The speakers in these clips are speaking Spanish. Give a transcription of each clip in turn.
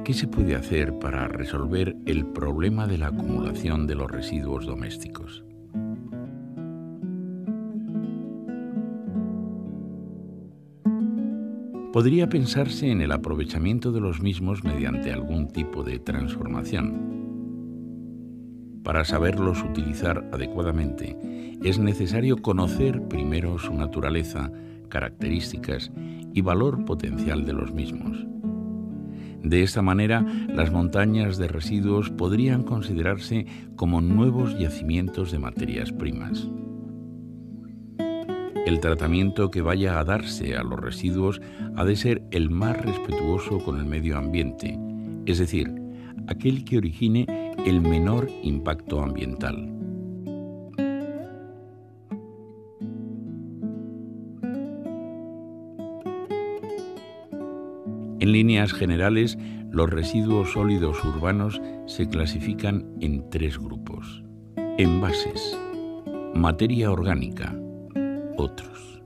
¿Qué se puede hacer para resolver el problema de la acumulación de los residuos domésticos? Podría pensarse en el aprovechamiento de los mismos mediante algún tipo de transformación. Para saberlos utilizar adecuadamente, es necesario conocer primero su naturaleza, características y valor potencial de los mismos. De esta manera, las montañas de residuos podrían considerarse como nuevos yacimientos de materias primas. El tratamiento que vaya a darse a los residuos ha de ser el más respetuoso con el medio ambiente, es decir, aquel que origine el menor impacto ambiental. En líneas generales, los residuos sólidos urbanos se clasifican en tres grupos: envases, materia orgánica, otros.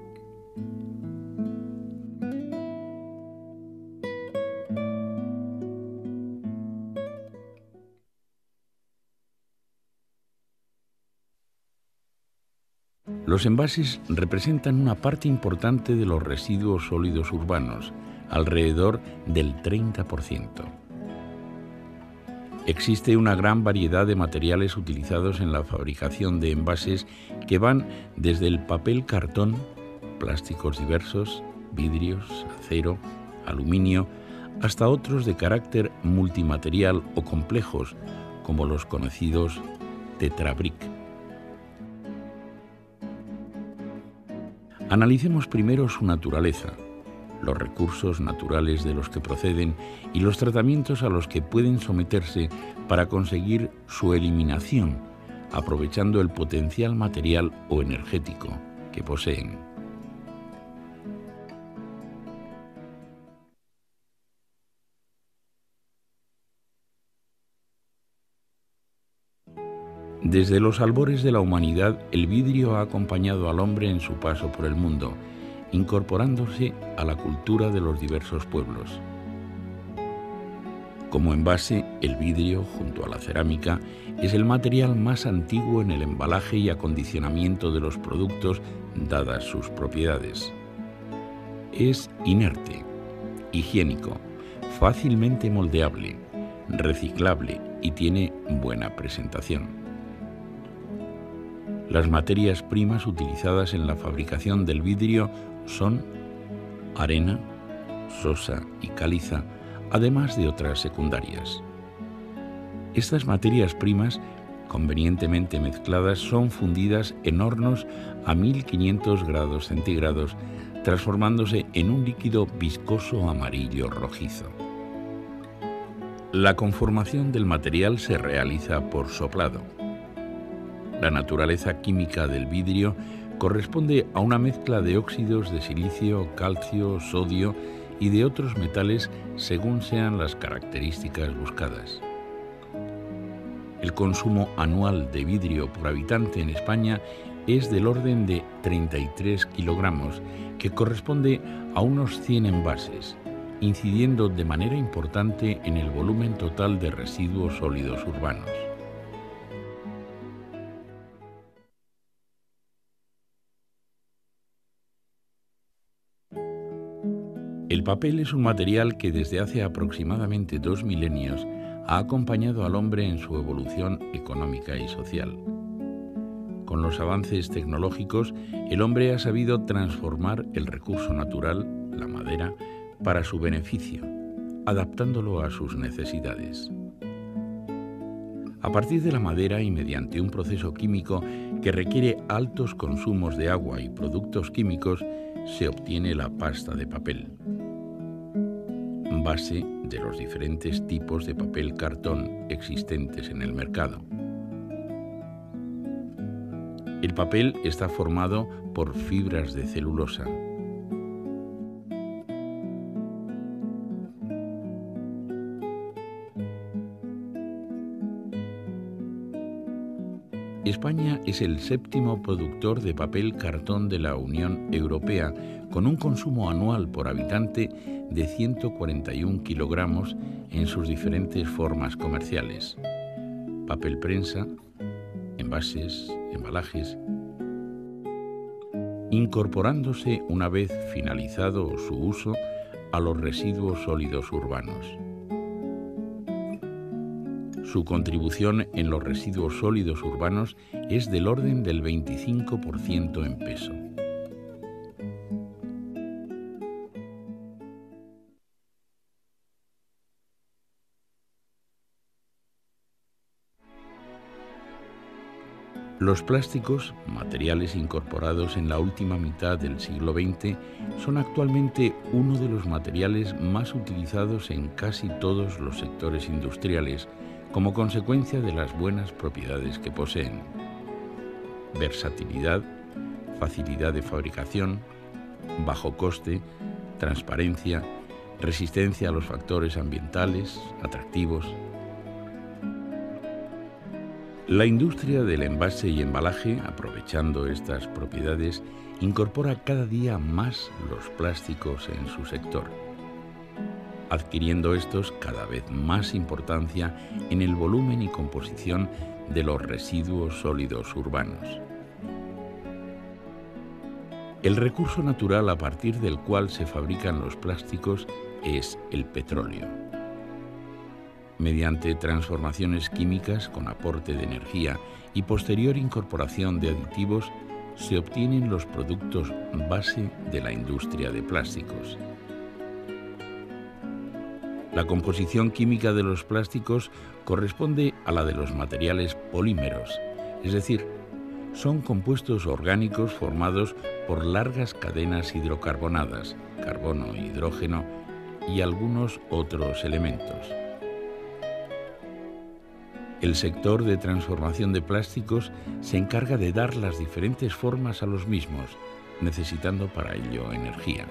Los envases representan una parte importante de los residuos sólidos urbanos, alrededor del 30%. Existe una gran variedad de materiales utilizados en la fabricación de envases que van desde el papel cartón, plásticos diversos, vidrios, acero, aluminio, hasta otros de carácter multimaterial o complejos, como los conocidos Tetra Brick. Analicemos primero su naturaleza, los recursos naturales de los que proceden y los tratamientos a los que pueden someterse para conseguir su eliminación, aprovechando el potencial material o energético que poseen. Desde los albores de la humanidad, el vidrio ha acompañado al hombre en su paso por el mundo, incorporándose a la cultura de los diversos pueblos. Como envase, el vidrio, junto a la cerámica, es el material más antiguo en el embalaje y acondicionamiento de los productos, dadas sus propiedades. Es inerte, higiénico, fácilmente moldeable, reciclable y tiene buena presentación. Las materias primas utilizadas en la fabricación del vidrio son arena, sosa y caliza, además de otras secundarias. Estas materias primas, convenientemente mezcladas, son fundidas en hornos a 1500 grados centígrados, transformándose en un líquido viscoso amarillo rojizo. La conformación del material se realiza por soplado. La naturaleza química del vidrio corresponde a una mezcla de óxidos de silicio, calcio, sodio y de otros metales según sean las características buscadas. El consumo anual de vidrio por habitante en España es del orden de 33 kilogramos, que corresponde a unos 100 envases, incidiendo de manera importante en el volumen total de residuos sólidos urbanos. El papel es un material que desde hace aproximadamente 2 milenios ha acompañado al hombre en su evolución económica y social. Con los avances tecnológicos, el hombre ha sabido transformar el recurso natural, la madera, para su beneficio, adaptándolo a sus necesidades. A partir de la madera y mediante un proceso químico que requiere altos consumos de agua y productos químicos, se obtiene la pasta de papel, base de los diferentes tipos de papel cartón existentes en el mercado. El papel está formado por fibras de celulosa. España es el séptimo productor de papel cartón de la Unión Europea, con un consumo anual por habitante de 141 kilogramos en sus diferentes formas comerciales: papel prensa, envases, embalajes, incorporándose una vez finalizado su uso a los residuos sólidos urbanos. Su contribución en los residuos sólidos urbanos es del orden del 25% en peso. Los plásticos, materiales incorporados en la última mitad del siglo XX, son actualmente uno de los materiales más utilizados en casi todos los sectores industriales, como consecuencia de las buenas propiedades que poseen: versatilidad, facilidad de fabricación, bajo coste, transparencia, resistencia a los factores ambientales, atractivos. La industria del envase y embalaje, aprovechando estas propiedades, incorpora cada día más los plásticos en su sector, adquiriendo estos cada vez más importancia en el volumen y composición de los residuos sólidos urbanos. El recurso natural a partir del cual se fabrican los plásticos es el petróleo. Mediante transformaciones químicas con aporte de energía y posterior incorporación de aditivos, se obtienen los productos base de la industria de plásticos. La composición química de los plásticos corresponde a la de los materiales polímeros, es decir, son compuestos orgánicos formados por largas cadenas hidrocarbonadas, carbono, hidrógeno y algunos otros elementos. El sector de transformación de plásticos se encarga de dar las diferentes formas a los mismos, necesitando para ello energía.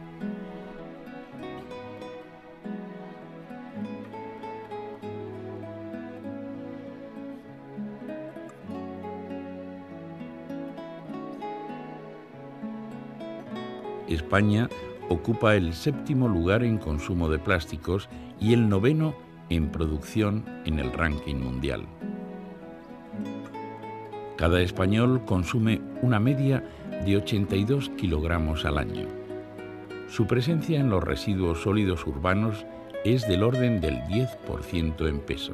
España ocupa el 7º lugar en consumo de plásticos y el 9º en producción en el ranking mundial. Cada español consume una media de 82 kilogramos al año. Su presencia en los residuos sólidos urbanos es del orden del 10% en peso.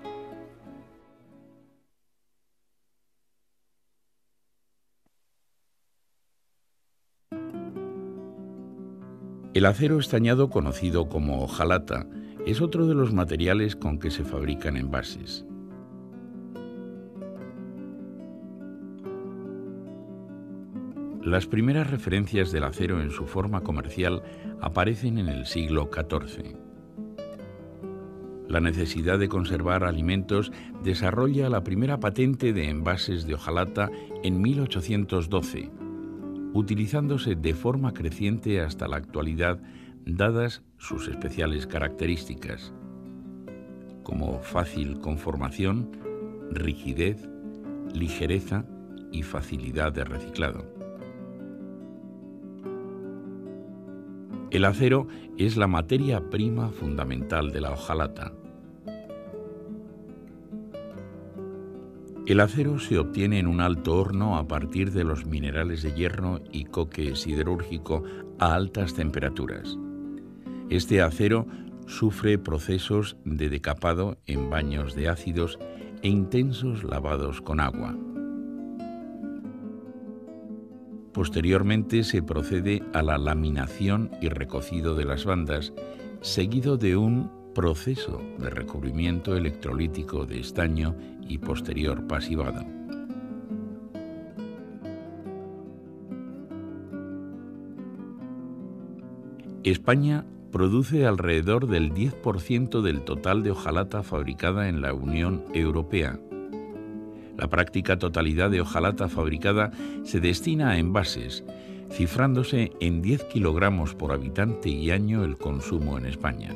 El acero estañado, conocido como hojalata, es otro de los materiales con que se fabrican envases. Las primeras referencias del acero en su forma comercial aparecen en el siglo XIV. La necesidad de conservar alimentos desarrolla la primera patente de envases de hojalata en 1812, utilizándose de forma creciente hasta la actualidad, dadas sus especiales características, como fácil conformación, rigidez, ligereza y facilidad de reciclado. El acero es la materia prima fundamental de la hojalata. El acero se obtiene en un alto horno a partir de los minerales de hierro y coque siderúrgico a altas temperaturas. Este acero sufre procesos de decapado en baños de ácidos e intensos lavados con agua. Posteriormente se procede a la laminación y recocido de las bandas, seguido de un proceso de recubrimiento electrolítico de estaño y posterior pasivado. España produce alrededor del 10% del total de hojalata fabricada en la Unión Europea. La práctica totalidad de hojalata fabricada se destina a envases, cifrándose en 10 kilogramos por habitante y año el consumo en España.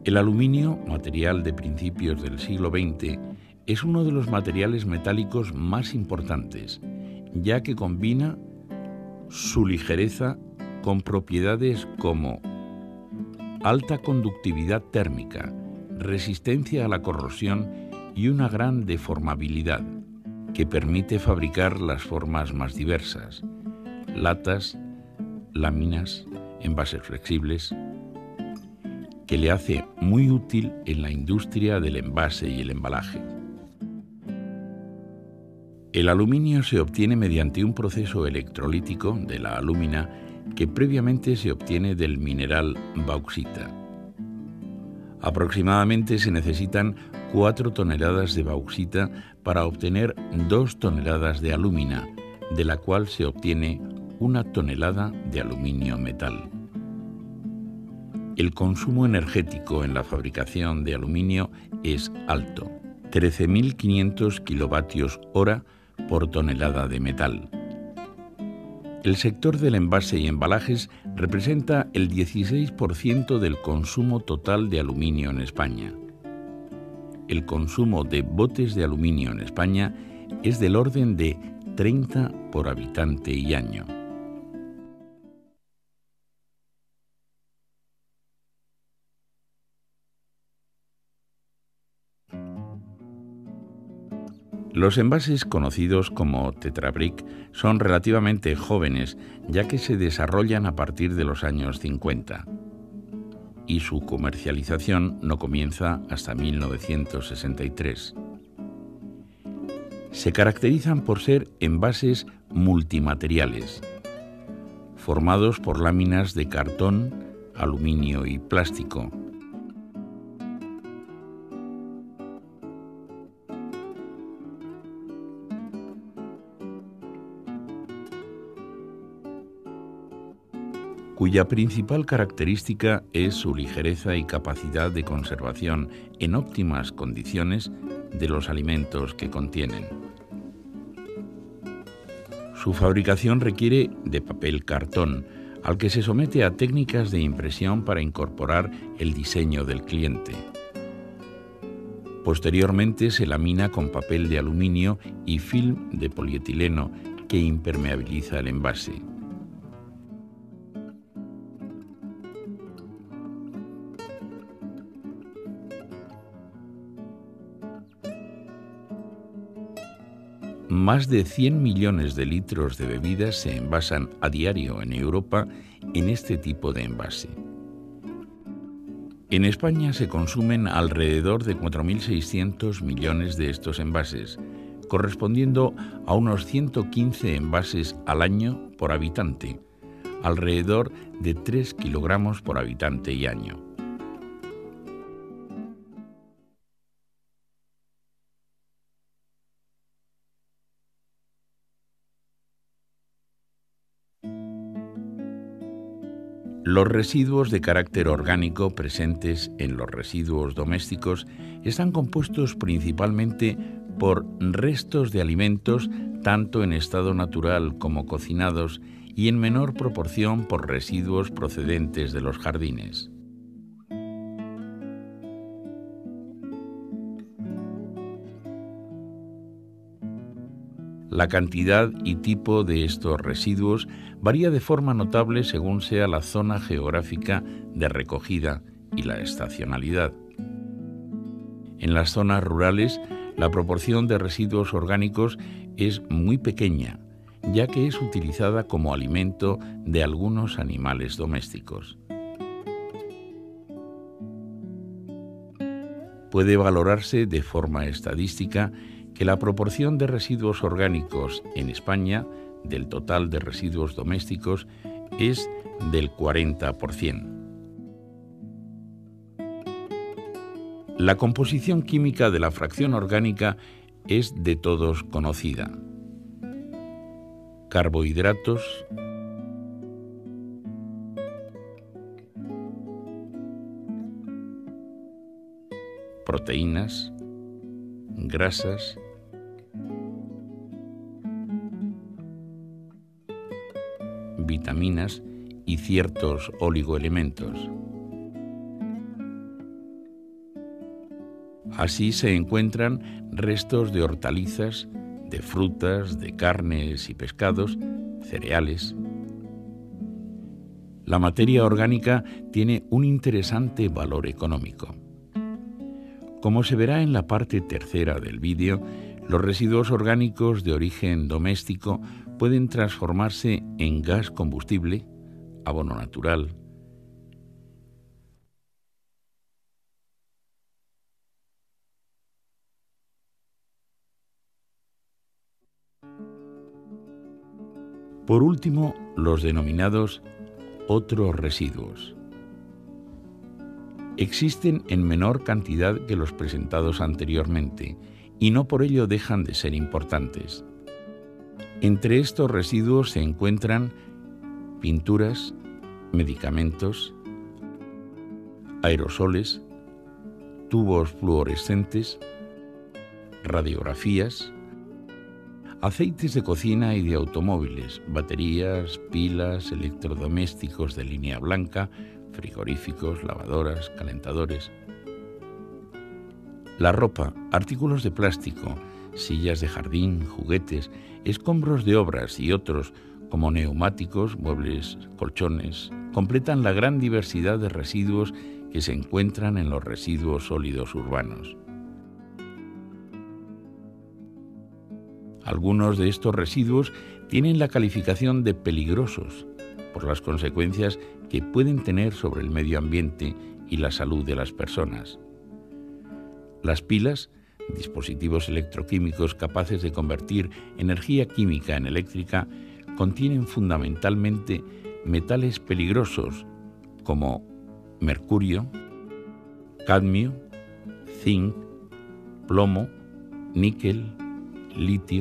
El aluminio, material de principios del siglo XX, es uno de los materiales metálicos más importantes, ya que combina su ligereza con propiedades como alta conductividad térmica, resistencia a la corrosión y una gran deformabilidad, que permite fabricar las formas más diversas: latas, láminas, envases flexibles, que le hace muy útil en la industria del envase y el embalaje. El aluminio se obtiene mediante un proceso electrolítico de la alúmina que previamente se obtiene del mineral bauxita. Aproximadamente se necesitan 4 toneladas de bauxita para obtener 2 toneladas de alúmina, de la cual se obtiene 1 tonelada de aluminio metal. El consumo energético en la fabricación de aluminio es alto, 13.500 kilovatios hora por tonelada de metal. El sector del envase y embalajes representa el 16% del consumo total de aluminio en España. El consumo de botes de aluminio en España es del orden de 30 por habitante y año. Los envases conocidos como Tetra Brick son relativamente jóvenes, ya que se desarrollan a partir de los años 50, y su comercialización no comienza hasta 1963. Se caracterizan por ser envases multimateriales, formados por láminas de cartón, aluminio y plástico. Cuya principal característica es su ligereza y capacidad de conservación en óptimas condiciones de los alimentos que contienen. Su fabricación requiere de papel cartón, al que se somete a técnicas de impresión para incorporar el diseño del cliente. Posteriormente se lamina con papel de aluminio y film de polietileno que impermeabiliza el envase. Más de 100 millones de litros de bebidas se envasan a diario en Europa en este tipo de envase. En España se consumen alrededor de 4.600 millones de estos envases, correspondiendo a unos 115 envases al año por habitante, alrededor de 3 kilogramos por habitante y año. Los residuos de carácter orgánico presentes en los residuos domésticos están compuestos principalmente por restos de alimentos tanto en estado natural como cocinados y en menor proporción por residuos procedentes de los jardines. La cantidad y tipo de estos residuos varía de forma notable según sea la zona geográfica de recogida y la estacionalidad. En las zonas rurales, la proporción de residuos orgánicos es muy pequeña, ya que es utilizada como alimento de algunos animales domésticos. Puede valorarse de forma estadística que la proporción de residuos orgánicos en España del total de residuos domésticos es del 40%. La composición química de la fracción orgánica es de todos conocida. Carbohidratos, proteínas, grasas, vitaminas y ciertos oligoelementos. Así se encuentran restos de hortalizas, de frutas, de carnes y pescados, cereales. La materia orgánica tiene un interesante valor económico. Como se verá en la parte tercera del vídeo, los residuos orgánicos de origen doméstico pueden transformarse en gas combustible, abono natural. Por último, los denominados otros residuos. Existen en menor cantidad que los presentados anteriormente y no por ello dejan de ser importantes. Entre estos residuos se encuentran pinturas, medicamentos, aerosoles, tubos fluorescentes, radiografías, aceites de cocina y de automóviles, baterías, pilas, electrodomésticos de línea blanca, frigoríficos, lavadoras, calentadores. La ropa, artículos de plástico, sillas de jardín, juguetes, escombros de obras y otros, como neumáticos, muebles, colchones, completan la gran diversidad de residuos que se encuentran en los residuos sólidos urbanos. Algunos de estos residuos tienen la calificación de peligrosos por las consecuencias que pueden tener sobre el medio ambiente y la salud de las personas. Las pilas, dispositivos electroquímicos capaces de convertir energía química en eléctrica, contienen fundamentalmente metales peligrosos como mercurio, cadmio, zinc, plomo, níquel, litio.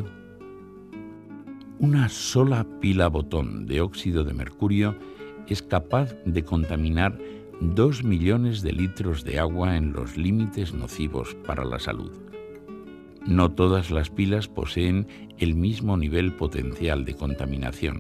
Una sola pila botón de óxido de mercurio es capaz de contaminar 2 millones de litros de agua en los límites nocivos para la salud. No todas las pilas poseen el mismo nivel potencial de contaminación.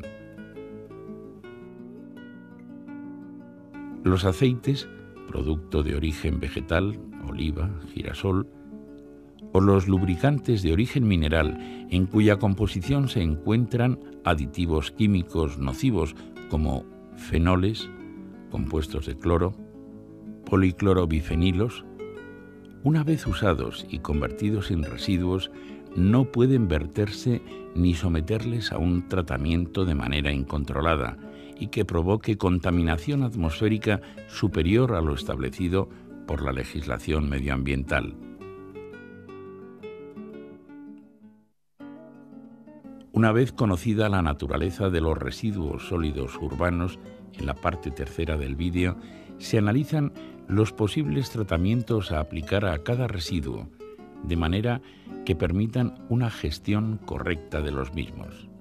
Los aceites, producto de origen vegetal, oliva, girasol, o los lubricantes de origen mineral, en cuya composición se encuentran aditivos químicos nocivos como fenoles, compuestos de cloro, policlorobifenilos, una vez usados y convertidos en residuos, no pueden verterse ni someterles a un tratamiento de manera incontrolada y que provoque contaminación atmosférica superior a lo establecido por la legislación medioambiental. Una vez conocida la naturaleza de los residuos sólidos urbanos, en la parte tercera del vídeo, se analizan los posibles tratamientos a aplicar a cada residuo, de manera que permitan una gestión correcta de los mismos.